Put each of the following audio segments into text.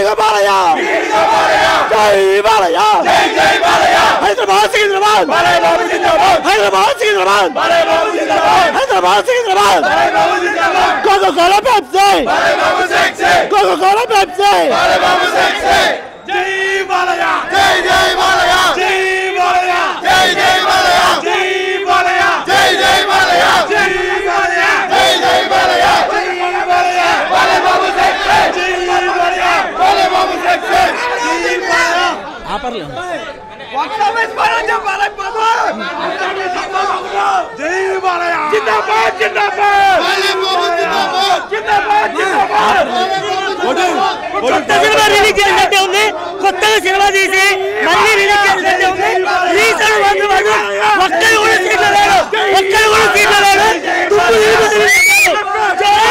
బాలయ్య జై Balayya Hyderabad Secunderabad Hyderabad Secunderabad Hyderabad Secunderabad Coca Cola Pepsi Coca Cola Pepsi జై బాలయ్య జై జై బాలయ్య జై బాలయ్య జై జై బాలయ్య జై బాలయ్య జై జై బాలయ్య జై బాలయ్య జై జై బాలయ్య జై బాలయ్య బాలయ్య బాబు సెక్సే జై బాలయ్య బాలయ్య బాబు సెక్సే జై బాలయ్య ఆపర్లే వక్తమేస్ బాలయ్య బాలయ్య బాబు జై బాలయ్య జిందాబాద్ జిందాబాద్ బాలయ్య బాబు జిందాబాద్ జిందాబాద్ జిందాబాద్ కొత్త సినిమా రిలీజ్ చేసినట్టే ఉంది కొత్తగా సినిమా తీసి మళ్ళీ రిలీజ్ చేసినట్టే ఉంది రీసెంట్ ఒక్కరు కూడా సీట్లు లేడు ఒక్కరు కూడా సీట్లు లేడు జై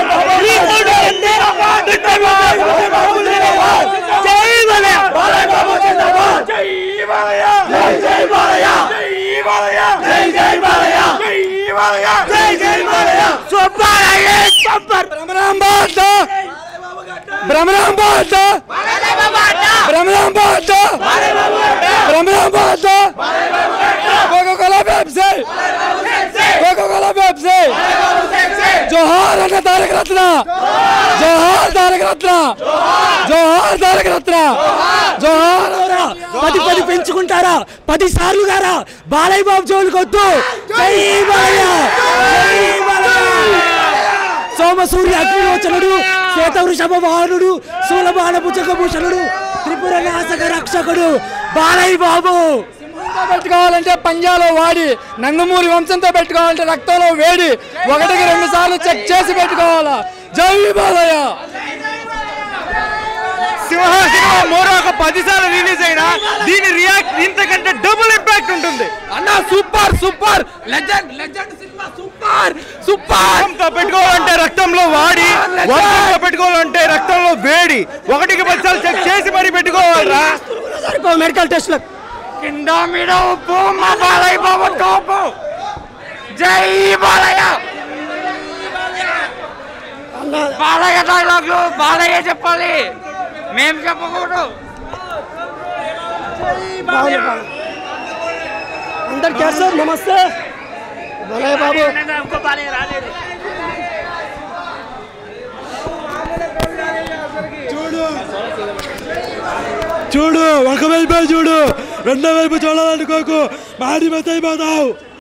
జోహార్ అన్న తారక రత్న జోహార్ తారక రత్న జోహార్ తారక రత్న జోహార్ 10 పెంచుకుంటారా 10 సార్లు గారా బాలయ్య బాబు జోలికొద్దు జై బాలయ్య జై బాలయ్య సోమసూర్య అగ్నిలోచనుడు శ్వేతవృషభ వాహనుడు శూలబాణ భుజగభూషణుడు త్రిపుర నాశక రక్షకుడు బాలయ్య బాబు పెట్టుకోవాలంటే పంజాలో వాడి నందమూరి వంశంతో పెట్టుకోవాలంటే రక్తంలో వేడి 1కి 2 సార్లు చెక్ చేసి పెట్టుకోవాలా జై బాలయ్య సింహాసినిమా మోరో ఒక 10 సార్లు రిలీజ్ అయినా దీని రియాక్ట్ ఇంతకంటే డబుల్ ఇంపాక్ట్ ఉంటుంది అన్న super super legend legend cinema super super పెట్టుకోవాలంటే రక్తంలో వాడి పెట్టుకోవాలంటే రక్తంలో వేడి 1కి 10 సార్లు చెక్ చేసి మరి పెట్టుకోవాలరా మెడికల్ టెస్ట్ కింద మీద ఉప్పు మా బాలయ్య బాబు తోపు జై బాలయ్య బాలయ్య డైలాగ్లు బాలయ్య చెప్పాలి మేము చెప్పకూడదు అందరికి సార్ నమస్తే బాలయ్య బాబు చూడు ఒకవైపు చూడు రెండో వైపు చూడాలనుకోకు మాడి మెత్తైపోతావు.